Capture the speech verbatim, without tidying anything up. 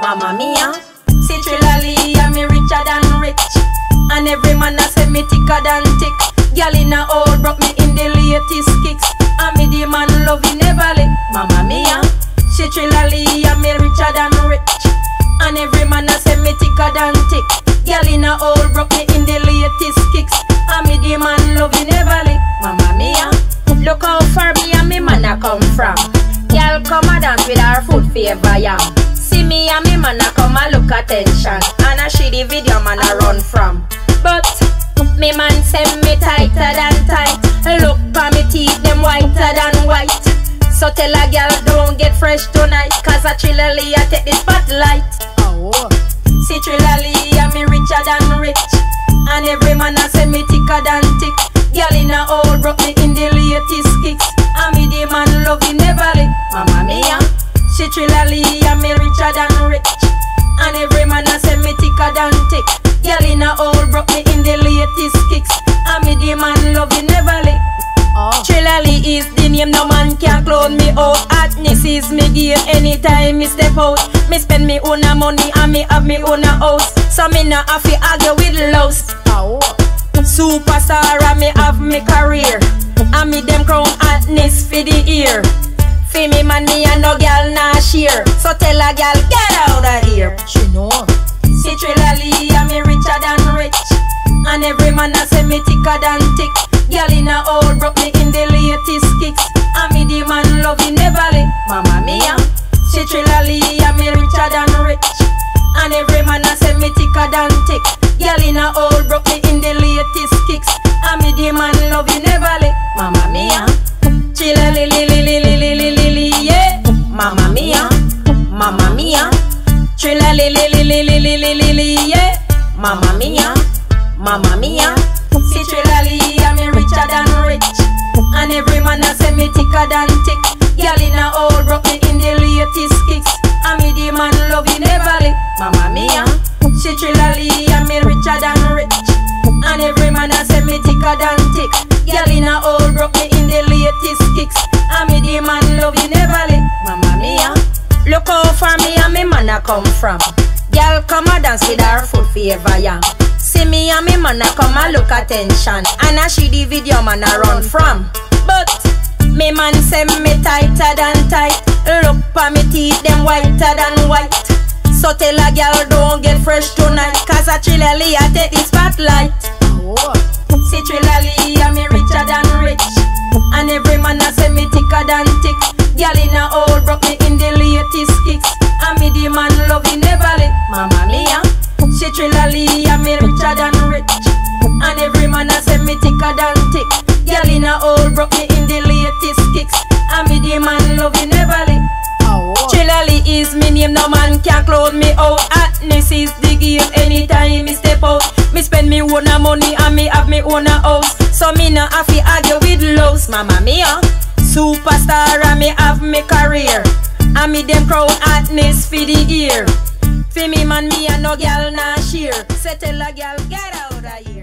Mamma mia. See Trilla, I'm me richer than rich, and every man a say me thicker than thick. Girl in a old broke me in the latest kicks, and me the man love you never lick. Mamma mia. See Trilla, I'm me richer than rich, and every man a say me thicker than thick. Girl in a old broke me in the latest kicks, and me the man love you never lick. Mamma mia. Look how far me and me man a come from. Girl come a dance with her foot favor yam. See me and me man a come a look attention, and a she the video man a run from. But me man say me tighter than tight. Look pa me teeth them whiter than white. So tell a girl don't get fresh tonight, cause a Trilla a take the spotlight. Oh. See Trilla a me richer than rich, and every man a say me thicker than thick. Girl in a old broke me in the latest kicks, and me the man love you never lick. Mamma mia. She Trilla a me richer than rich, and every man a say me thicker than thick. Girl in a old broke me in the latest kicks, and me the man love you never lick. Oh. Trilla is the name, no man can clone me out. Atness is me game anytime me step out. Me spend me own money and me have me own house, so me not have to argue with louse. Oh. Superstar and me have me career, and me them crown Atness for the ear. For me man me and no girl nah share, so tell a girl get out of here. She know. See Trilla and me richer than rich, and every man a say me thicker than thick. Girl in a old broke me in the latest kicks, and me the man love you never lick. Mamma mia. See Trilla and me richer than rich, and every man a say me thicker than thick. Girl in a old broke me in the latest kicks, and me the man love you never lick. Mamma mia. Trilla li li li li li li li li yeah. Mamma mia. Mamma mia. Trilla li li li li li li li li li yeah. Mamma mia. Mamma mia. See Trilla and me richer than rich, and every man a say me thicker than thick. Girl in a old broke me in the latest kicks, and me the man love you never lick. Mamma mia. She Trilla and me richer than rich, and every man a say me thicker than thick. Girl in a old broke me in the latest kicks, and me the man love you never lick. Mamma mia. Look how far me and me man a come from. Girl come a dance with her foot favor yeah. See me and me man a come a look attention, and a she the video man a run from. But me man say me tighter than tight. Look pa me teeth them whiter than white. So tell a girl don't get fresh tonight, cause a Trilla a take the spotlight. Oh. See Trilla a me richer than rich, and every man a say me thicker than thick. Girl in a old broke me in the latest kicks, and me the man love you never lick. Mamma mia. She Trilla a me richer than rich, and every man a say me thicker than thick. Girl in a old broke me in the latest kicks, and me the man love you never lick. Trilla is me name, no man can clone me out. Atness is the game anytime me step out. Me spend me own money and me have me own house, so me not have to argue with louse. Mamma mia. Superstar and me have me career, and me them crown Atness for the ear. For me man me and no girl nah share, so tell a girl get out of here.